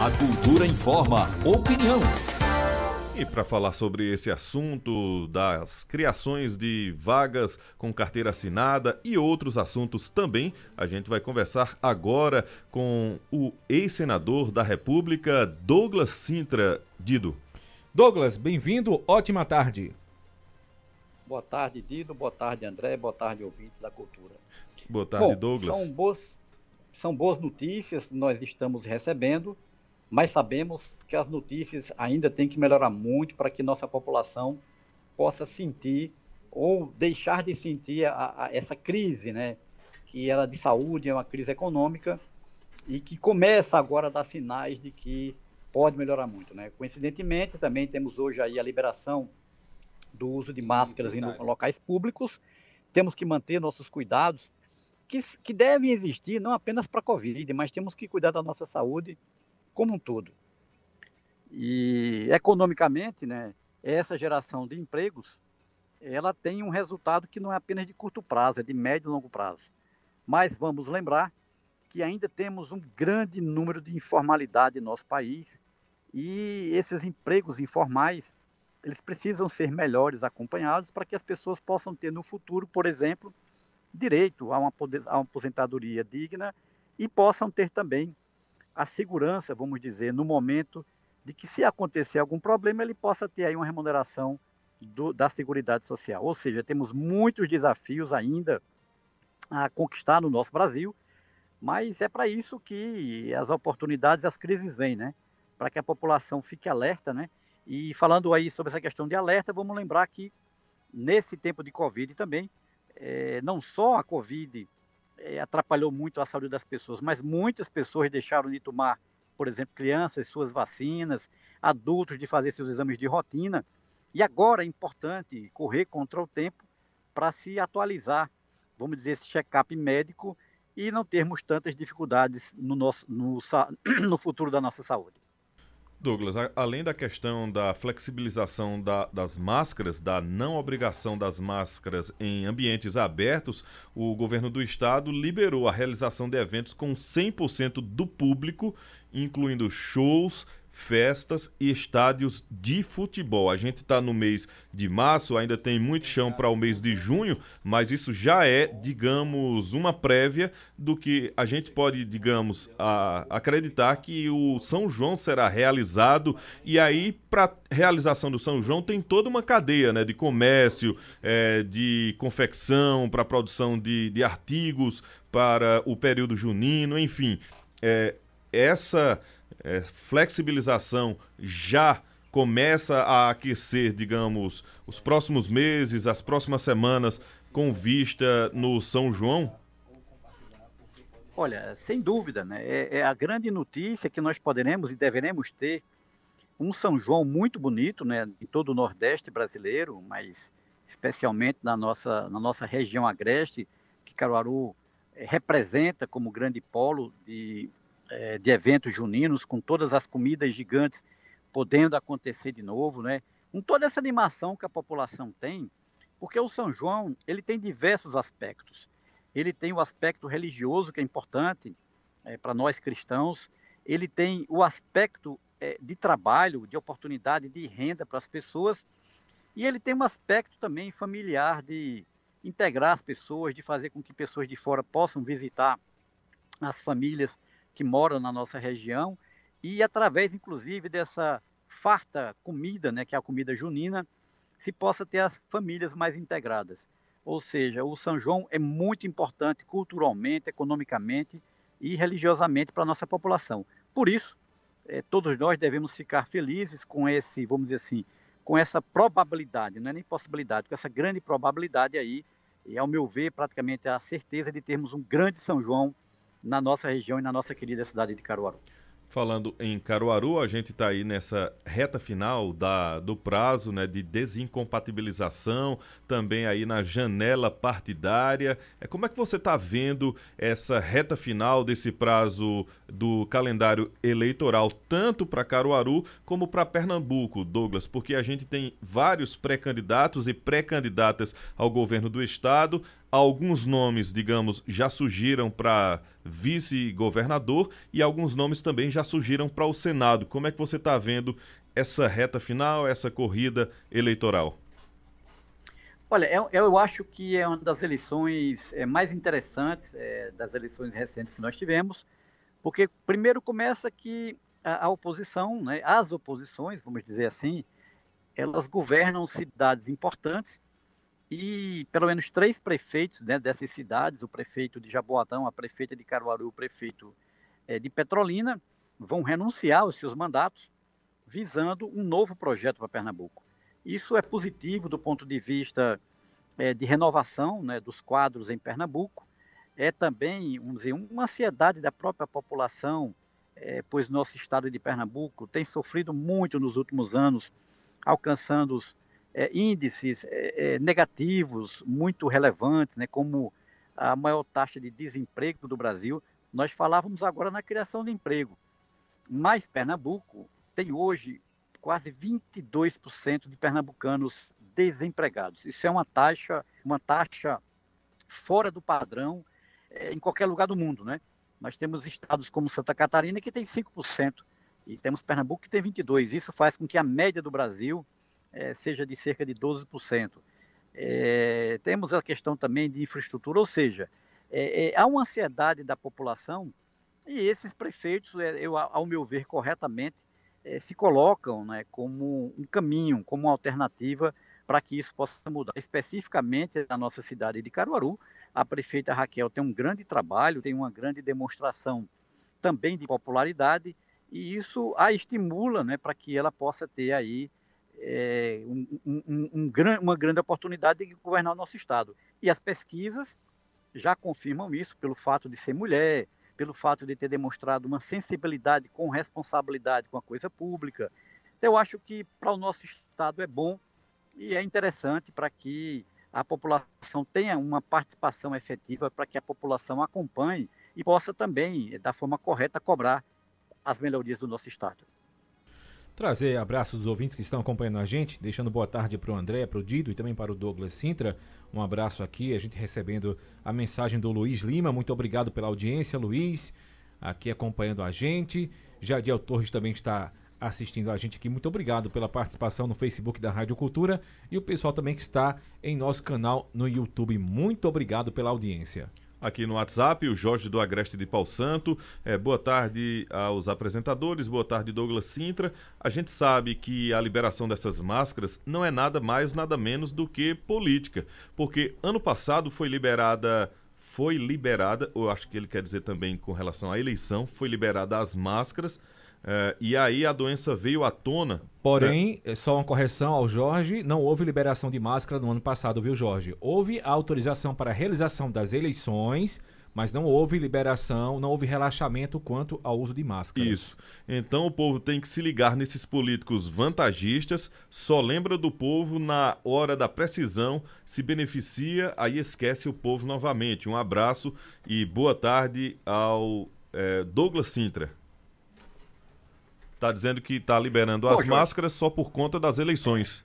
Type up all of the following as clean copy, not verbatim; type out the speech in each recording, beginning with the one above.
A Cultura informa, opinião. E para falar sobre esse assunto das criações de vagas com carteira assinada e outros assuntos também, a gente vai conversar agora com o ex-senador da República, Douglas Sintra. Dido. Douglas, bem-vindo, ótima tarde. Boa tarde, Dido, boa tarde, André, boa tarde, ouvintes da Cultura. Boa tarde, Douglas. São boas notícias que nós estamos recebendo, mas sabemos que as notícias ainda têm que melhorar muito para que nossa população possa sentir ou deixar de sentir essa crise, né? Que era de saúde, é uma crise econômica e que começa agora a dar sinais de que pode melhorar muito, né? Coincidentemente, também temos hoje aí a liberação do uso de máscaras em locais públicos. Temos que manter nossos cuidados, que devem existir não apenas para a Covid, mas temos que cuidar da nossa saúde como um todo. E economicamente, né, essa geração de empregos, ela tem um resultado que não é apenas de curto prazo, é de médio e longo prazo. Mas vamos lembrar que ainda temos um grande número de informalidade em nosso país e esses empregos informais, eles precisam ser melhores acompanhados para que as pessoas possam ter no futuro, por exemplo, direito a uma aposentadoria digna e possam ter também a segurança, vamos dizer, no momento de que se acontecer algum problema, ele possa ter aí uma remuneração da Seguridade Social. Ou seja, temos muitos desafios ainda a conquistar no nosso Brasil, mas é para isso que as oportunidades, as crises vêm, né? Para que a população fique alerta, né? E falando aí sobre essa questão de alerta, vamos lembrar que nesse tempo de Covid também, não só a Covid atrapalhou muito a saúde das pessoas, mas muitas pessoas deixaram de tomar, por exemplo, crianças, suas vacinas, adultos de fazer seus exames de rotina. E agora é importante correr contra o tempo para se atualizar, vamos dizer, esse check-up médico e não termos tantas dificuldades no futuro da nossa saúde. Douglas, além da questão da flexibilização das máscaras, da não obrigação das máscaras em ambientes abertos, o governo do estado liberou a realização de eventos com 100% do público, incluindo shows, festas e estádios de futebol. A gente está no mês de março, ainda tem muito chão para o mês de junho, mas isso já é, digamos, uma prévia do que a gente pode, digamos, acreditar que o São João será realizado. E aí, para a realização do São João, tem toda uma cadeia, né, de comércio, de confecção, para a produção de artigos para o período junino, enfim. Essa flexibilização já começa a aquecer, digamos, os próximos meses, as próximas semanas, com vista no São João? Olha, sem dúvida, né? É a grande notícia que nós poderemos e deveremos ter um São João muito bonito, né, em todo o Nordeste brasileiro, mas especialmente na nossa região agreste, que Caruaru representa como grande polo de eventos juninos, com todas as comidas gigantes podendo acontecer de novo, né? Com toda essa animação que a população tem, porque o São João, ele tem diversos aspectos. Ele tem o aspecto religioso, que é importante para nós cristãos, ele tem o aspecto de trabalho, de oportunidade, de renda para as pessoas, e ele tem um aspecto também familiar, de integrar as pessoas, de fazer com que pessoas de fora possam visitar as famílias que moram na nossa região, e através, inclusive, dessa farta comida, né, que é a comida junina, se possa ter as famílias mais integradas. Ou seja, o São João é muito importante culturalmente, economicamente e religiosamente para a nossa população. Por isso, todos nós devemos ficar felizes com esse, vamos dizer assim, com essa probabilidade, não é nem possibilidade, com essa grande probabilidade aí, e ao meu ver, praticamente a certeza de termos um grande São João na nossa região e na nossa querida cidade de Caruaru. Falando em Caruaru, a gente está aí nessa reta final do prazo, né, de desincompatibilização, também aí na janela partidária. Como é que você está vendo essa reta final desse prazo do calendário eleitoral, tanto para Caruaru como para Pernambuco, Douglas? Porque a gente tem vários pré-candidatos e pré-candidatas ao governo do estado. alguns nomes, digamos, já surgiram para vice-governador e alguns nomes também já surgiram para o Senado. Como é que você está vendo essa reta final, essa corrida eleitoral? Olha, eu acho que é uma das eleições mais interessantes das eleições recentes que nós tivemos, porque primeiro começa que a oposição, né, as oposições, vamos dizer assim, elas governam cidades importantes e pelo menos 3 prefeitos, né, dessas cidades, o prefeito de Jaboatão, a prefeita de Caruaru, o prefeito de Petrolina, vão renunciar aos seus mandatos visando um novo projeto para Pernambuco. Isso é positivo do ponto de vista de renovação, né, dos quadros em Pernambuco. É também, vamos dizer, uma ansiedade da própria população, pois nosso estado de Pernambuco tem sofrido muito nos últimos anos, alcançando índices negativos muito relevantes, né, como a maior taxa de desemprego do Brasil. Nós falávamos agora na criação de emprego, mas Pernambuco tem hoje quase 22% de pernambucanos desempregados. Isso é uma taxa fora do padrão em qualquer lugar do mundo, né? Nós temos estados como Santa Catarina que tem 5% e temos Pernambuco que tem 22%. Isso faz com que a média do Brasil seja de cerca de 12%. Temos a questão também de infraestrutura, ou seja, há uma ansiedade da população e esses prefeitos, ao meu ver, corretamente, se colocam, né, como um caminho, como uma alternativa para que isso possa mudar. Especificamente na nossa cidade de Caruaru, a prefeita Raquel tem um grande trabalho, tem uma grande demonstração também de popularidade, e isso a estimula, né, para que ela possa ter aí uma grande oportunidade de governar o nosso estado. E as pesquisas já confirmam isso, pelo fato de ser mulher, pelo fato de ter demonstrado uma sensibilidade com responsabilidade com a coisa pública. Então, eu acho que para o nosso estado é bom e é interessante para que a população tenha uma participação efetiva, para que a população acompanhe e possa também, da forma correta, cobrar as melhorias do nosso estado. Trazer abraços dos ouvintes que estão acompanhando a gente, deixando boa tarde para o André, para o Dido e também para o Douglas Sintra. Um abraço aqui, a gente recebendo a mensagem do Luiz Lima. Muito obrigado pela audiência, Luiz, aqui acompanhando a gente. Jadiel Torres também está assistindo a gente aqui. Muito obrigado pela participação no Facebook da Rádio Cultura e o pessoal também que está em nosso canal no YouTube. Muito obrigado pela audiência. Aqui no WhatsApp, o Jorge do Agreste de Pau Santo. Boa tarde aos apresentadores, boa tarde, Douglas Sintra. A gente sabe que a liberação dessas máscaras não é nada mais, nada menos do que política, porque ano passado foi liberada, eu acho que ele quer dizer também com relação à eleição, foi liberada as máscaras, e aí a doença veio à tona. Porém, só uma correção ao Jorge, não houve liberação de máscara no ano passado, viu, Jorge? Houve autorização para a realização das eleições, mas não houve liberação, não houve relaxamento quanto ao uso de máscaras. Isso. Então o povo tem que se ligar nesses políticos vantagistas, só lembra do povo na hora da precisão, se beneficia, aí esquece o povo novamente. Um abraço e boa tarde ao Douglas Sintra. Está dizendo que está liberando as máscaras só por conta das eleições.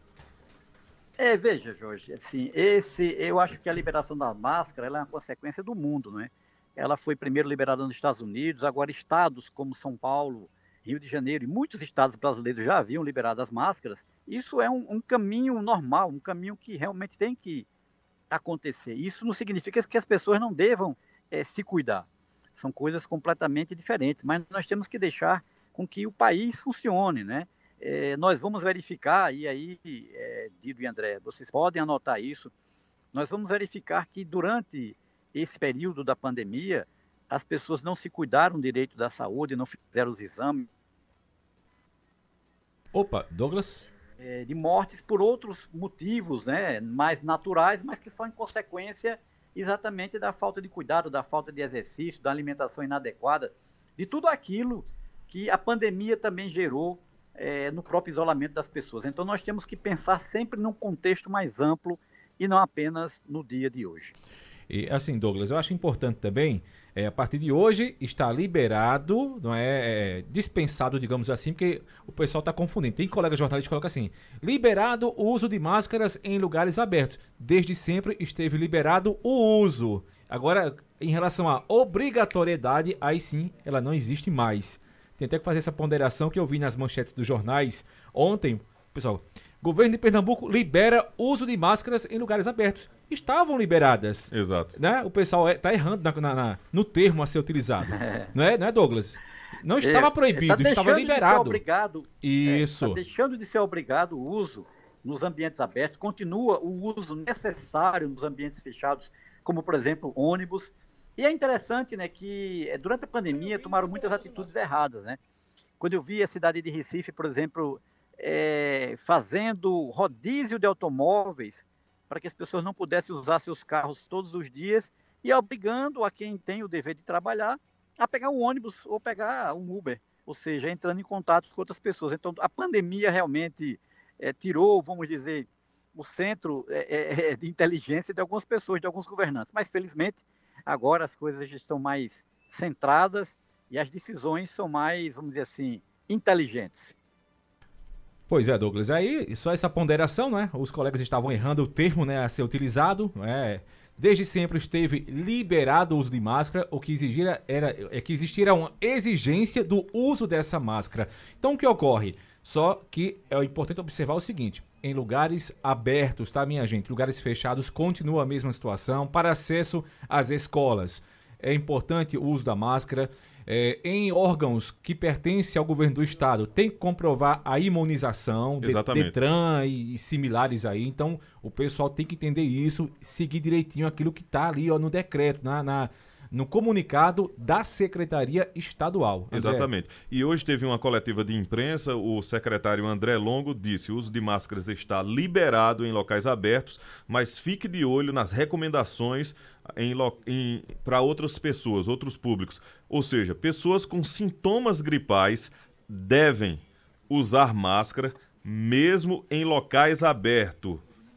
Veja, Jorge, assim, eu acho que a liberação da máscara ela é uma consequência do mundo, né? Ela foi primeiro liberada nos Estados Unidos, agora estados como São Paulo, Rio de Janeiro e muitos estados brasileiros já haviam liberado as máscaras. Isso é um caminho normal, um caminho que realmente tem que acontecer. Isso não significa que as pessoas não devam se cuidar. São coisas completamente diferentes, mas nós temos que deixar com que o país funcione, né? Nós vamos verificar, e aí, Dido e André, vocês podem anotar isso, nós vamos verificar que durante esse período da pandemia, as pessoas não se cuidaram direito da saúde, não fizeram os exames. Opa, Douglas? De mortes por outros motivos, né? Mais naturais, mas que são em consequência exatamente da falta de cuidado, da falta de exercício, da alimentação inadequada, de tudo aquilo que a pandemia também gerou no próprio isolamento das pessoas. Então nós temos que pensar sempre num contexto mais amplo e não apenas no dia de hoje. E assim, Douglas, eu acho importante também, a partir de hoje está liberado, não é, dispensado, digamos assim, porque o pessoal está confundindo. Tem colega jornalista que coloca assim: liberado o uso de máscaras em lugares abertos. Desde sempre esteve liberado o uso. Agora, em relação à obrigatoriedade, aí sim, ela não existe mais. Tem até que fazer essa ponderação que eu vi nas manchetes dos jornais ontem. Pessoal, governo de Pernambuco libera uso de máscaras em lugares abertos. Estavam liberadas. Exato. Né? O pessoal está errando no termo a ser utilizado. Não é, Douglas? Não estava proibido, estava liberado. Está deixando de ser obrigado o uso nos ambientes abertos. Continua o uso necessário nos ambientes fechados, como, por exemplo, ônibus. E é interessante, né, que durante a pandemia tomaram muitas atitudes erradas, né? Quando eu vi a cidade de Recife, por exemplo, fazendo rodízio de automóveis para que as pessoas não pudessem usar seus carros todos os dias e obrigando a quem tem o dever de trabalhar a pegar um ônibus ou pegar um Uber, ou seja, entrando em contato com outras pessoas. Então, a pandemia realmente tirou, vamos dizer, o centro de inteligência de algumas pessoas, de alguns governantes. Mas, felizmente, agora as coisas estão mais centradas e as decisões são mais, vamos dizer assim, inteligentes. Pois é, Douglas, aí só essa ponderação, né? Os colegas estavam errando o termo, né, a ser utilizado, Desde sempre esteve liberado o uso de máscara, o que exigia que existira uma exigência do uso dessa máscara. Então o que ocorre? Só que é importante observar o seguinte: em lugares abertos, tá, minha gente? Lugares fechados, continua a mesma situação. Para acesso às escolas, é importante o uso da máscara. Em órgãos que pertencem ao governo do estado, tem que comprovar a imunização, Detran e similares aí. Então, o pessoal tem que entender isso, seguir direitinho aquilo que está ali, ó, no decreto, no comunicado da Secretaria Estadual. André. Exatamente. E hoje teve uma coletiva de imprensa, o secretário André Longo disse: o uso de máscaras está liberado em locais abertos, mas fique de olho nas recomendações para outras pessoas, outros públicos. Ou seja, pessoas com sintomas gripais devem usar máscara mesmo em locais abertos.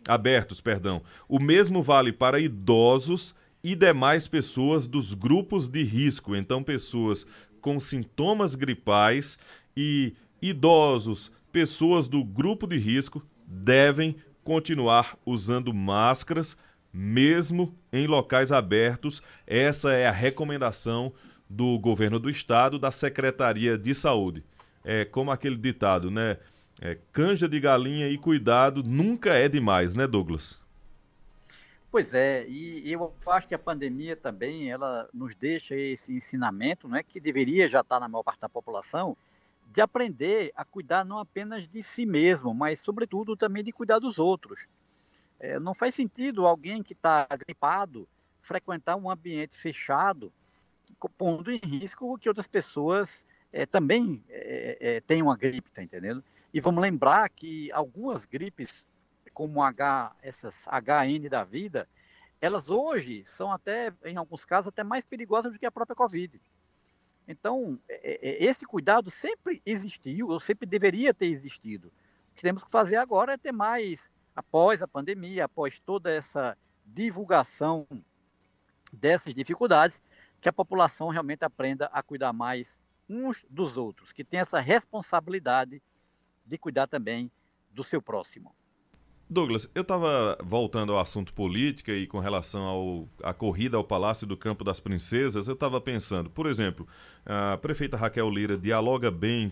O mesmo vale para idosos e demais pessoas dos grupos de risco. Então, pessoas com sintomas gripais e idosos, pessoas do grupo de risco, devem continuar usando máscaras, mesmo em locais abertos. Essa é a recomendação do governo do estado, da Secretaria de Saúde. É como aquele ditado, né? Canja de galinha e cuidado nunca é demais, né, Douglas? Pois é, e eu acho que a pandemia também, ela nos deixa esse ensinamento, né, que deveria já estar na maior parte da população, de aprender a cuidar não apenas de si mesmo, mas, sobretudo, também de cuidar dos outros. Não faz sentido alguém que está gripado frequentar um ambiente fechado, pondo em risco que outras pessoas também tenham a gripe, tá entendendo? E vamos lembrar que algumas gripes, como essas HN da vida, elas hoje são até, em alguns casos, até mais perigosas do que a própria Covid. Então, esse cuidado sempre existiu, ou sempre deveria ter existido. O que temos que fazer agora é ter mais, após a pandemia, após toda essa divulgação dessas dificuldades, que a população realmente aprenda a cuidar mais uns dos outros, que tenha essa responsabilidade de cuidar também do seu próximo. Douglas, eu estava voltando ao assunto política e com relação à corrida ao Palácio do Campo das Princesas, eu estava pensando, por exemplo, a prefeita Raquel Lira dialoga bem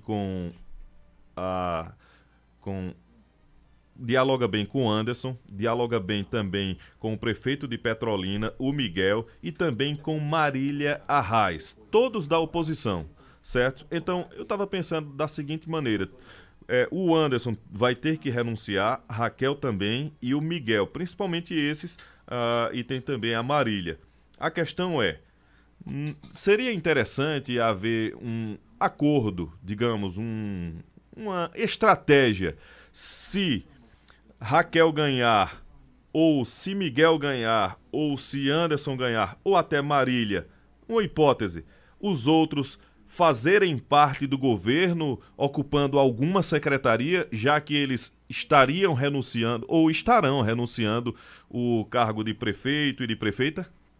dialoga bem com o Anderson, dialoga bem também com o prefeito de Petrolina, o Miguel, e também com Marília Arraes, todos da oposição, certo? Então, eu estava pensando da seguinte maneira: o Anderson vai ter que renunciar, a Raquel também e o Miguel, principalmente esses, e tem também a Marília. A questão seria interessante haver um acordo, digamos, uma estratégia. Se Raquel ganhar, ou se Miguel ganhar, ou se Anderson ganhar, ou até Marília, uma hipótese, os outros fazerem parte do governo, ocupando alguma secretaria, já que eles estariam renunciando, ou estarão renunciando o cargo de prefeito e de prefeita?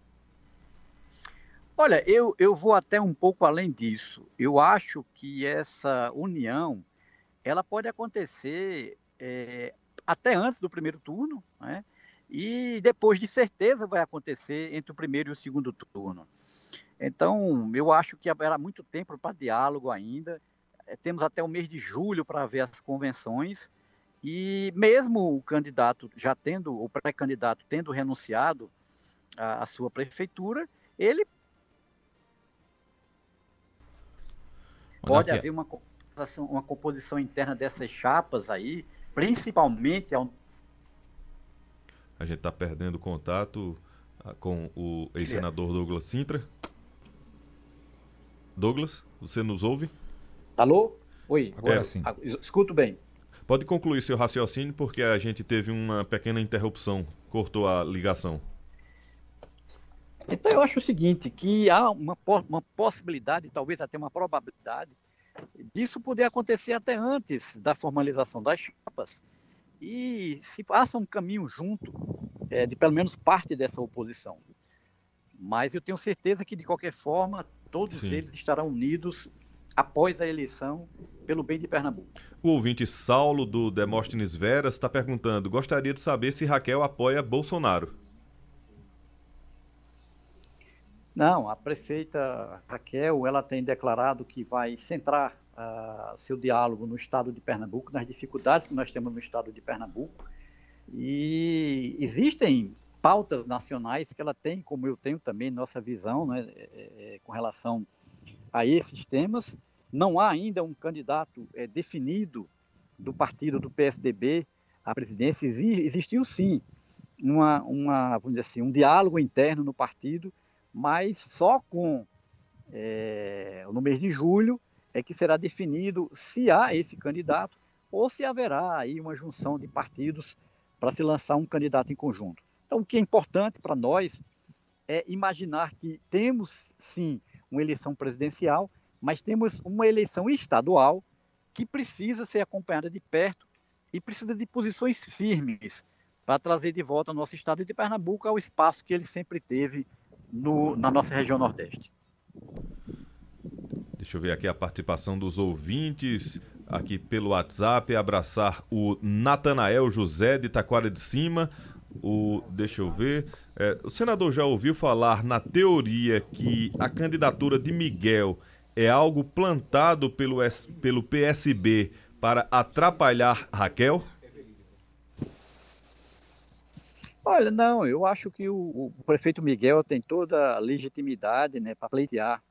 Olha, eu vou até um pouco além disso. Eu acho que essa união, ela pode acontecer até antes do primeiro turno, né? E depois, de certeza, vai acontecer entre o primeiro e o segundo turno. Então, eu acho que haverá muito tempo para diálogo ainda. Temos até o mês de julho para ver as convenções. E mesmo o candidato já tendo, o pré-candidato tendo renunciado à sua prefeitura, ele pode haver uma composição interna dessas chapas aí, principalmente ao... A gente está perdendo contato com o ex-senador Douglas Sintra. Douglas, você nos ouve? Alô? Oi, agora sim. Escuto bem. Pode concluir seu raciocínio, porque a gente teve uma pequena interrupção, cortou a ligação. Então eu acho o seguinte, que há uma possibilidade, talvez até uma probabilidade, disso poder acontecer até antes da formalização das chapas, e se passa um caminho junto de pelo menos parte dessa oposição. Mas eu tenho certeza que, de qualquer forma, todos eles estarão unidos após a eleição pelo bem de Pernambuco. O ouvinte Saulo, do Demóstenes Veras, está perguntando: gostaria de saber se Raquel apoia Bolsonaro. Não, a prefeita Raquel, ela tem declarado que vai centrar seu diálogo no estado de Pernambuco, nas dificuldades que nós temos no estado de Pernambuco. E existem pautas nacionais que ela tem, como eu tenho também nossa visão, né, com relação a esses temas. Não há ainda um candidato definido do partido do PSDB à presidência. Existiu sim vamos dizer assim, um diálogo interno no partido, mas só no mês de julho é que será definido se há esse candidato ou se haverá aí uma junção de partidos para se lançar um candidato em conjunto. Então, o que é importante para nós é imaginar que temos, sim, uma eleição presidencial, mas temos uma eleição estadual que precisa ser acompanhada de perto e precisa de posições firmes para trazer de volta o nosso estado de Pernambuco ao espaço que ele sempre teve na nossa região Nordeste. Deixa eu ver aqui a participação dos ouvintes aqui pelo WhatsApp. Abraçar o Natanael José de Taquara de Cima. Deixa eu ver. O senador já ouviu falar na teoria que a candidatura de Miguel é algo plantado pelo PSB para atrapalhar Raquel? Olha, não, eu acho que o prefeito Miguel tem toda a legitimidade, né, para pleitear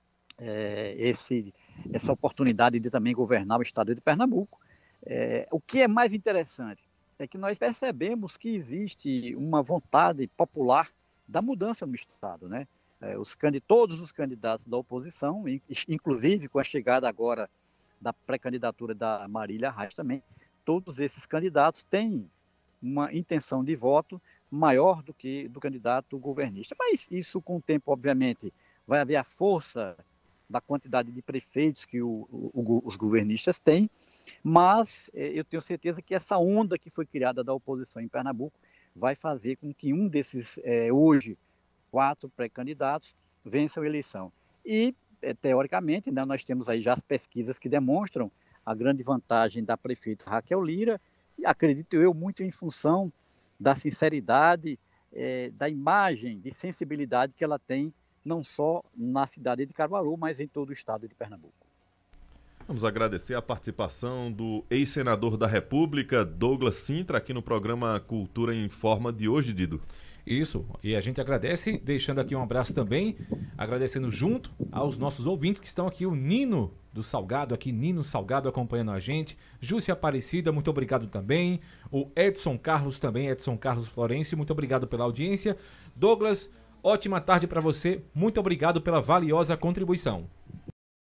essa oportunidade de também governar o estado de Pernambuco. O que é mais interessante é que nós percebemos que existe uma vontade popular da mudança no estado, né? Todos os candidatos da oposição, inclusive com a chegada agora da pré-candidatura da Marília Reis também, todos esses candidatos têm uma intenção de voto maior do que do candidato governista. Mas isso, com o tempo, obviamente, vai haver a força da quantidade de prefeitos que os governistas têm, mas eu tenho certeza que essa onda que foi criada da oposição em Pernambuco vai fazer com que um desses, hoje, 4 pré-candidatos vença a eleição. E, teoricamente, né, nós temos aí já as pesquisas que demonstram a grande vantagem da prefeita Raquel Lira, e acredito eu muito em função da sinceridade, da imagem, de sensibilidade que ela tem, não só na cidade de Caruaru, mas em todo o estado de Pernambuco. Vamos agradecer a participação do ex-senador da República, Douglas Sintra, aqui no programa Cultura em Forma de hoje, Dido. Isso, e a gente agradece, deixando aqui um abraço também, agradecendo junto aos nossos ouvintes que estão aqui, o Nino do Salgado, Nino Salgado acompanhando a gente, Júcia Aparecida, muito obrigado também, o Edson Carlos também, Edson Carlos Florencio, muito obrigado pela audiência. Douglas, ótima tarde para você, muito obrigado pela valiosa contribuição.